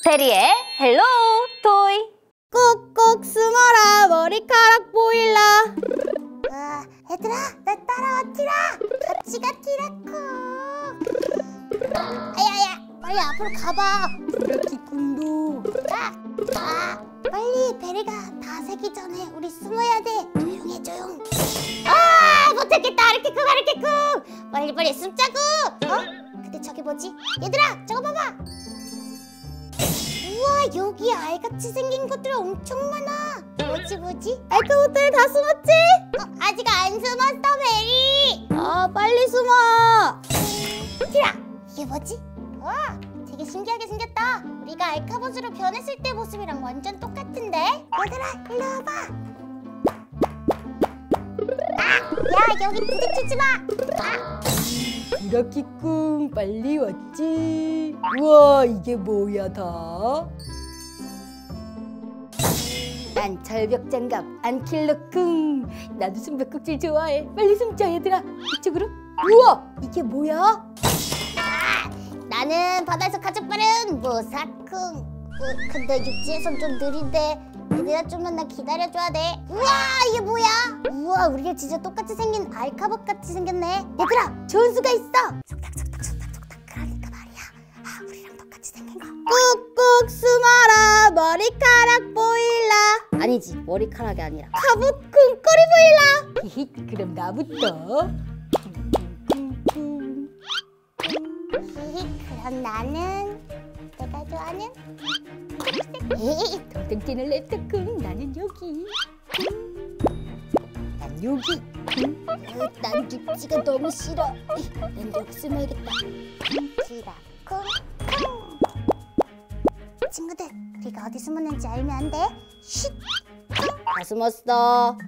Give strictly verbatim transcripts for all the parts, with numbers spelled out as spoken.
베리의 헬로 토이. 꾹꾹 숨어라 머리카락 보일라. 아, 얘들아 나 따라왔지라. 같이 가 티라쿵. 아야야 빨리 앞으로 가봐. 티라키쿵도. 아, 아 빨리 베리가 다 새기 전에 우리 숨어야 돼. 조용해 조용. 아 못찾겠다. 이렇게 쿵 이렇게 쿵. 빨리 빨리 숨자고. 어? 근데 저기 뭐지? 얘들아 저거 봐봐. 우와 여기 알같이 생긴 것들 엄청 많아. 뭐지 뭐지? 알카부터에 다 숨었지? 어, 아직 안 숨었어 베리. 아 빨리 숨어. 티라 이게 뭐지? 와 되게 신기하게 생겼다. 우리가 알카봇으로 변했을 때 모습이랑 완전 똑같은데? 얘들아 일로 와봐. 아! 야 여기 부딪히지 마. 아! 티라키쿵 빨리 왔지. 우와 이게 뭐야 다? 난 절벽장갑 안킬러쿵. 나도 숨바꼭질 좋아해. 빨리 숨자 얘들아. 이쪽으로. 우와 이게 뭐야? 아! 나는 바다에서 가장 빠른 모사쿵. 어, 근데 육지에선 좀 느린데 얘들아 좀만 나 기다려줘야 돼. 우와 이게 뭐야? 우와 우리가 진짜 똑같이 생긴 알카봇 같이 생겼네. 얘들아 좋은 수가 있어. 속닥속닥 속닥속닥. 그러니까 말이야. 아 우리랑 똑같이 생긴 거. 꾹꾹 숨어라 머리카락 보일라. 아니지 머리카락이 아니라 카봇쿵 꼬리 보일라. 히히 그럼 나부터. 히히 그럼 나는 내가 좋아하는 초록색. 동등 뛰는 레트쿵. 나는 여기. 난 여기. 어, 난 육지가 너무 싫어. 난 여기 숨어야겠다. 티라쿵. 친구들 우리가 어디 숨었는지 알면 안 돼. 쉿. 다 숨었어.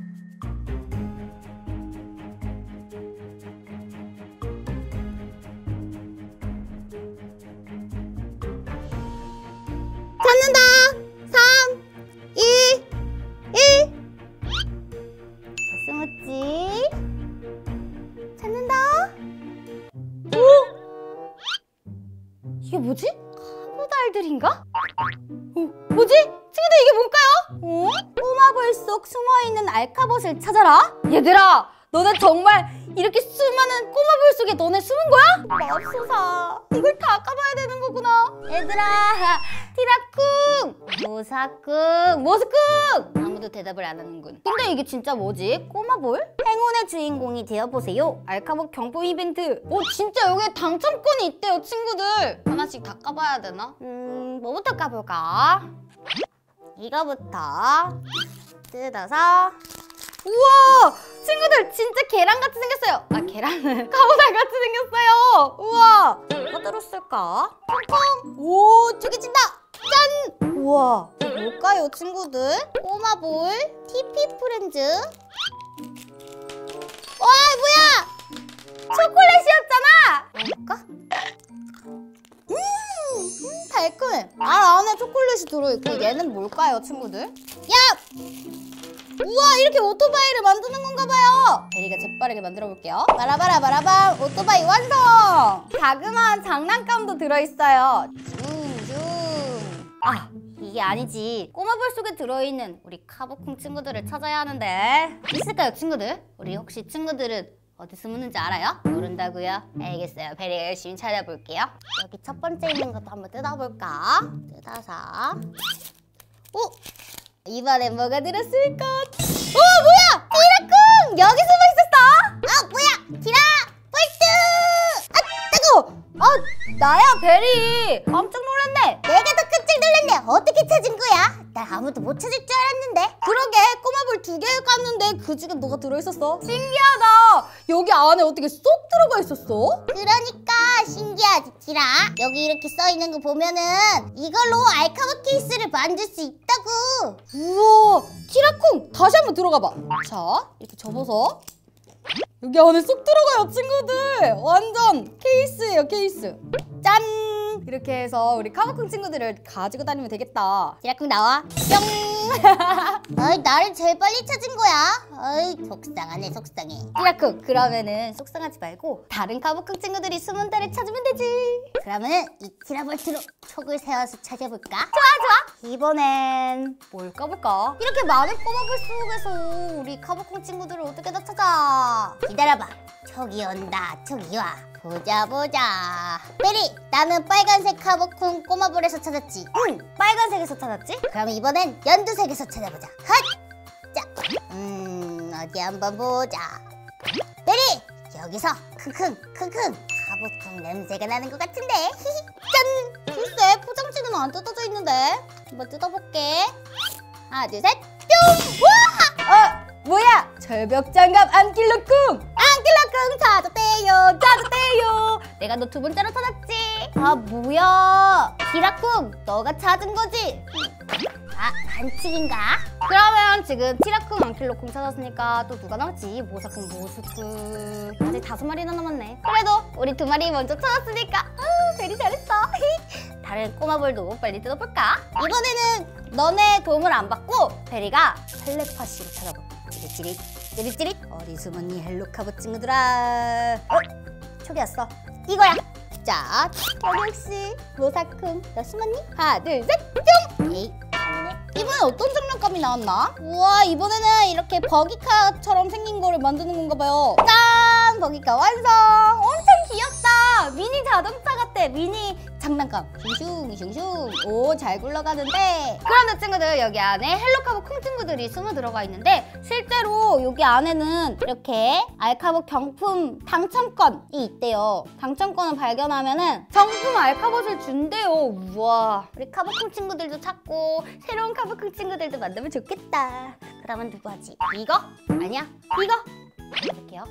찾는다. 삼, 이, 일. 다 숨었지? 찾는다. 이게 뭐지? 카보달들인가? 어, 뭐지? 친구들 이게 뭘까요? 어? 꼬마볼 속 숨어있는 알카봇을 찾아라? 얘들아 너네 정말 이렇게 수많은 꼬마볼 속에 너네 숨은 거야? 맙소사 이걸 다 까봐야 되는 거구나. 얘들아 티라쿵 모사쿵 모스쿵 아무도 대답을 안 하는군. 근데 이게 진짜 뭐지? 꼬마볼? 행운의 주인공이 되어보세요 알카봇 경품 이벤트. 오 진짜 여기에 당첨권이 있대요 친구들. 하나씩 다 까봐야 되나? 음 뭐부터 까볼까? 이거부터 뜯어서. 우와 친구들 진짜 계란같이 생겼어요. 아 계란은 카보달 같이 생겼어요. 우와 뭐가 들었을까? 콩콩. 오 쪼개진다. 짠. 우와 이거 뭘까요 친구들? 꼬마볼 티피 프렌즈. 와 뭐야 초콜릿이었잖아. 먹을까? 음, 음 달콤해. 아 안에 초콜릿이 들어있고. 얘는 뭘까요 친구들? 야 우와 이렇게 오토바이를 만드는 건가 봐요. 베리가 재빠르게 만들어 볼게요. 바라바라 바라밤 오토바이 완성. 자그마한 장난감도 들어있어요. 줌줌. 아 이게 아니지. 꼬마볼 속에 들어있는 우리 카보쿵 친구들을 찾아야 하는데 있을까요 친구들? 우리 혹시 친구들은 어디 숨었는지 알아요? 모른다고요? 알겠어요. 베리가 열심히 찾아볼게요. 여기 첫 번째 있는 것도 한번 뜯어볼까? 뜯어서. 오! 이번엔 뭐가 들었을 것? 오 뭐야! 티라쿵! 여기 숨어 있었어! 아 뭐야! 티라! 폴트! 아 뜨거워! 아 나야 베리! 깜짝 놀랐네. 내가 더 깜짝 놀랐네. 어떻게 찾은 거야? 나 아무도 못 찾을 줄 알았는데. 그러게 꼬마볼 두 개를 깠는데 그 중에 뭐가 들어있었어? 신기하다. 여기 안에 어떻게 쏙 들어가 있었어? 그러니까 신기하지 티라. 여기 이렇게 써있는 거 보면은 이걸로 알카봇 케이스를 만들 수 있다고. 우와 티라쿵 다시 한번 들어가 봐. 자 이렇게 접어서 여기 안에 쏙 들어가요 친구들. 완전 케이스예요 케이스. 짠. 이렇게 해서 우리 카보콩 친구들을 가지고 다니면 되겠다. 티라쿵 나와. 뿅. 어이, 나를 제일 빨리 찾은 거야. 어이, 속상하네, 속상해. 티라쿵, 그러면은 속상하지 말고 다른 카보콩 친구들이 숨은 데를 찾으면 되지. 그러면은 이 티라볼트로 촉을 세워서 찾아볼까? 좋아 좋아. 이번엔 뭘 까볼까? 이렇게 많은 꼬마볼 속에서 우리 카보콩 친구들을 어떻게 다 찾아? 기다려봐. 촉이 온다, 촉이 와. 보자, 보자. 베리, 나는 빨간색 카보콩 꼬마볼에서 찾았지. 응, 빨간색에서 찾았지? 그럼 이번엔 연두색에서 찾아보자. 헛! 자, 음, 어디 한번 보자. 베리! 여기서 킁킁 킁킁 카보콩 냄새가 나는 것 같은데. 짠! 글쎄, 포장지는 안 뜯어져 있는데. 한번 뜯어볼게. 하나, 둘, 셋, 뿅! 와! 어, 뭐야? 절벽장갑 안킬러쿵! 안킬러쿵 찾았대요, 찾았대요. 내가 너 두 번째로 찾았지. 아, 뭐야? 티라쿵, 너가 찾은 거지? 아, 반칙인가? 그러면 지금 티라쿵, 안킬러쿵 찾았으니까 또 누가 남았지? 모사쿵, 모스쿵. 아직 다섯 마리나 남았네. 그래도 우리 두 마리 먼저 찾았으니까 아, 베리 잘했어. 다른 꼬마볼도 빨리 뜯어볼까? 이번에는 너네 도움을 안 받고 베리가 텔레파시로 찾아볼게. 찌릿찌릿, 찌릿찌릿. 어디 숨었니, 헬로카보 친구들아? 어? 촉이 왔어. 이거야. 자, 여기 혹시 모사쿵, 너 숨었니? 하나, 둘, 셋, 뿅! 에이, 아니네. 이번엔 어떤 장난감이 나왔나? 우와, 이번에는 이렇게 버기카처럼 생긴 거를 만드는 건가 봐요. 짠! 버기카 완성! 엄청 귀엽다! 미니 자동차 같아, 미니 장난감. 슝슝, 슝슝. 오, 잘 굴러가는데. 그런데 친구들, 여기 안에 헬로카보 콩 친구들이 숨어 들어가 있는데 실제로 여기 안에는 이렇게 알카봇 경품 당첨권이 있대요. 당첨권을 발견하면은 정품 알카봇을 준대요. 우와, 우리 카보콩 친구들도 찾고 새로운 카보콩 친구들도 만나면 좋겠다. 그러면 누구 하지? 이거? 아니야, 이거? 해볼게요.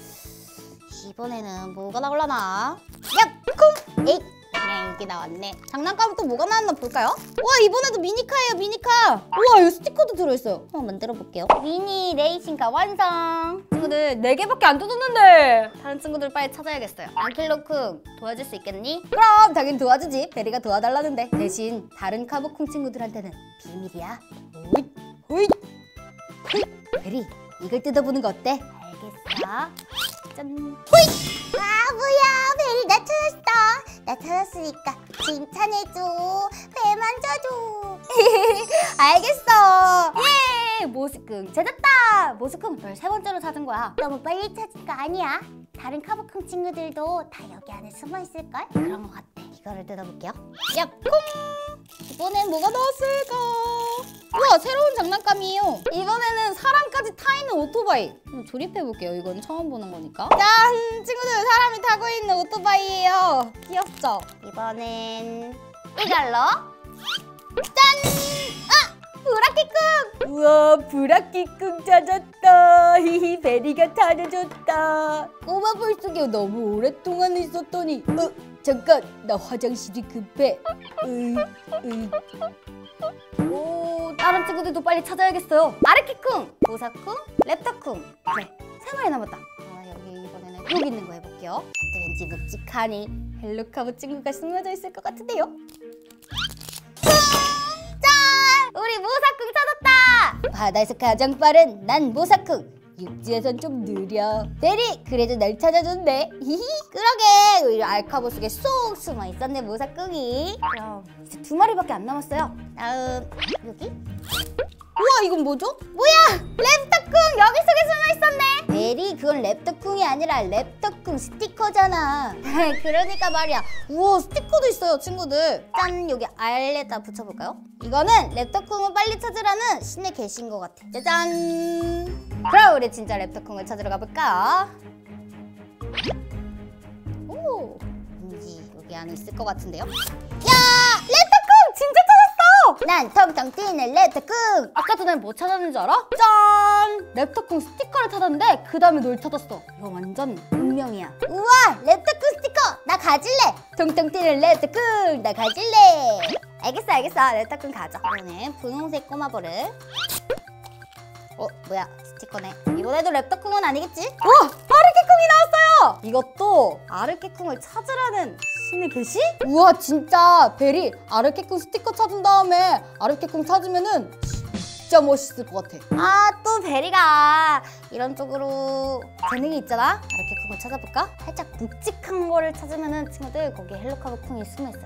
이번에는 뭐가 나올라나? 야, 콩! 에이, 그냥 이게 나왔네. 장난감은 또 뭐가 나왔나 볼까요? 와, 이번에도 미니카예요, 미니카. 우와, 이 스티커도 들어있어요. 한번 만들어 볼게요. 미니 레이싱카 완성. 친구들 네 개밖에 안 뜯었는데 다른 친구들 빨리 찾아야겠어요. 안킬러쿵, 도와줄 수 있겠니? 그럼 당연히 도와주지. 베리가 도와달라는데. 대신 다른 카보콩 친구들한테는 비밀이야. 호잇, 호잇, 호잇. 베리, 이걸 뜯어보는 거 어때? 알겠어. 짠. 호잇! 아, 뭐야, 베리 나 찾았어. 나 찾았으니까 칭찬해줘. 배 만져줘. 알겠어. 예! 모스쿵 찾았다. 모스쿵 널 세 번째로 찾은 거야. 너무 빨리 찾은 거 아니야? 다른 카보콩 친구들도 다 여기 안에 숨어 있을걸? 그런 것 같아. 이거를 뜯어볼게요. 야, 콩! 이번엔 뭐가 나왔을까? 우와, 새로운 장난감이에요. 이번에는 사람까지 타 있는 오토바이. 한번 조립해볼게요. 이건 처음 보는 거니까. 짠! 친구들, 사람이 타고 있는 오토바이예요. 귀엽죠? 이번엔 이걸로 짠! 아! 브라키쿵! 우와, 브라키쿵 찾았다. 히히, 베리가 찾아줬다. 꼬마볼 속에 너무 오랫동안 있었더니 어? 잠깐, 나 화장실이 급해. 으이, 으이. 오, 다른 친구들도 빨리 찾아야겠어요. 아르키쿵, 보사쿵, 랩터쿵. 네, 세 마리 남았다. 아, 여기 이번에는 여기 있는 거 해볼게요. 왠지 묵직하니 헬로카보 친구가 숨어져 있을 것 같은데요. 짠! 우리 모사쿵 찾았다! 바다에서 가장 빠른 난 모사쿵. 육지에선 좀 느려. 베리, 그래도 날 찾아줬네. 히히. 그러게, 우리 알카보 속에 쏙 숨어 있었네, 모사쿵이. 그럼 이제 두 마리밖에 안 남았어요. 다음, 여기? 우와, 이건 뭐죠? 뭐야! 랩터쿵! 여기 속에 숨어 있었네! 베리, 그건 랩터쿵이 아니라 랩터쿵 스티커잖아. 그러니까 말이야. 우와, 스티커도 있어요, 친구들. 짠! 여기 알에다 붙여볼까요? 이거는 랩터쿵을 빨리 찾으라는 신의 계시인 것 같아. 짜잔! 그럼 우리 진짜 랩터쿵을 찾으러 가볼까? 오, 왠지 여기 안에 있을 것 같은데요? 야! 랩터쿵! 진짜 찾았어! 난 텅텅 튀는 랩터쿵. 아까 전에 뭐 찾았는지 알아? 짠! 랩터쿵 스티커를 찾았는데 그 다음에 널 찾았어. 이거 완전 운명이야. 우와, 랩터쿵 스티커 나 가질래. 통통 튀는 랩터쿵 나 가질래. 알겠어, 알겠어. 랩터쿵 가져. 이번엔 분홍색 꼬마볼을. 어, 뭐야, 스티커네. 이번에도 랩터쿵은 아니겠지? 와! 아르케쿵이 나왔어요! 이것도 아르케쿵을 찾으라는 손에 계시? 우와 진짜 베리 아르케쿵 스티커 찾은 다음에 아르케쿵 찾으면은 진짜 멋있을 것 같아. 아, 또 베리가 이런 쪽으로 재능이 있잖아. 이렇게 그거 찾아볼까? 살짝 묵직한 거를 찾으면은 친구들 거기에 헬로카보쿵이 숨어 있어요.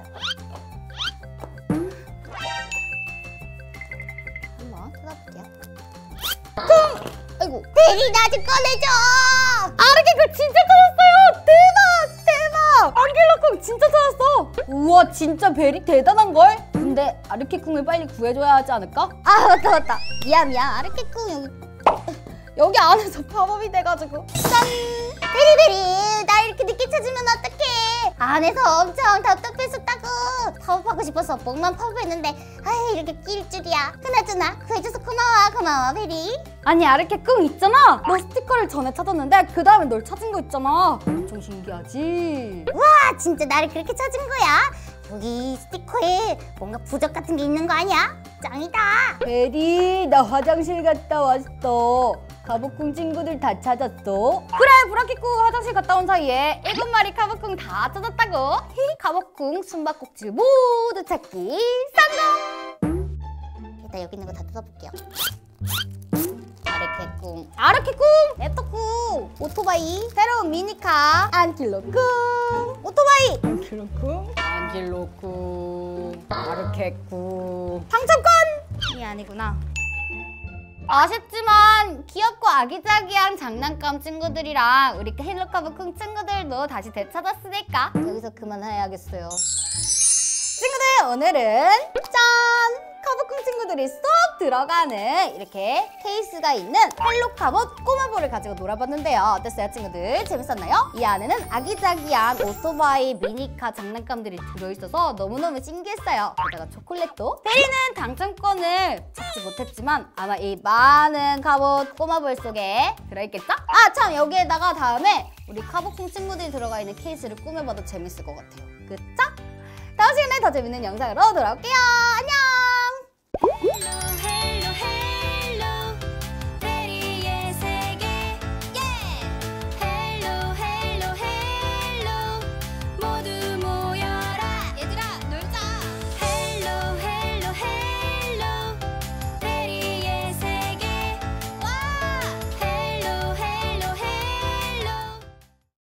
한번 찾아볼게요. 쿵! 아이고, 베리 나 좀 꺼내줘. 아르케쿵 진짜 찾았어요. 대박 대박. 안길로쿵 진짜 찾았어. 우와 진짜 베리 대단한걸? 근데 아르케쿵을 빨리 구해줘야 하지 않을까? 아, 맞다 맞다. 미안 미안. 아르케쿵 여기. 여기 안에서 팝업이 돼가지고. 짠! 베리베리, 나 이렇게 늦게 찾으면 어떡해? 안에서 엄청 답답했었다고. 팝업하고 싶어서 목만 팝업했는데 아이 이렇게 낄 줄이야. 그나저나 구해줘서 고마워 고마워 베리. 아니 아르케쿵 있잖아. 너 스티커를 전에 찾았는데 그 다음에 널 찾은 거 있잖아. 엄청 신기하지? 와 진짜 나를 그렇게 찾은 거야? 여기 스티커에 뭔가 부적 같은 게 있는 거 아니야? 짱이다. 베리 나 화장실 갔다 왔어. 카보쿵 친구들 다 찾았어? 그래 브라키쿵 화장실 갔다 온 사이에 일곱 마리 카보쿵 다 찾았다고. 히 카보쿵 숨바꼭질 모두 찾기 성공. 일단 여기 있는 거 다 뜯어볼게요. 아르케쿵 아르케쿵 랩터쿵 오토바이 새로운 미니카 안킬로쿵 오토바이 안킬로쿵 안킬로쿵 아르케쿵 상점권! 이 아니구나. 아쉽지만 귀엽고 아기자기한 장난감 친구들이랑 우리 헬로카보쿵 친구들도 다시 되찾았으니까 여기서 그만해야겠어요. 친구들 오늘은 짠! 카보쿵 친구들이 쏙 들어가는 이렇게 케이스가 있는 헬로카봇 꼬마볼을 가지고 놀아봤는데요. 어땠어요 친구들? 재밌었나요? 이 안에는 아기자기한 오토바이 미니카 장난감들이 들어있어서 너무너무 신기했어요. 게다가 초콜릿도. 베리는 당첨권을 찾지 못했지만 아마 이 많은 카봇 꼬마볼 속에 들어있겠죠? 아 참 여기에다가 다음에 우리 카보쿵 친구들이 들어가 있는 케이스를 꾸며봐도 재밌을 것 같아요. 그쵸? 다음 시간에 더 재밌는 영상으로 돌아올게요.